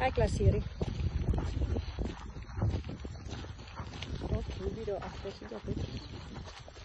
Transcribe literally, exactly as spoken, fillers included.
Hi Klaserie. Okay, video after she got it.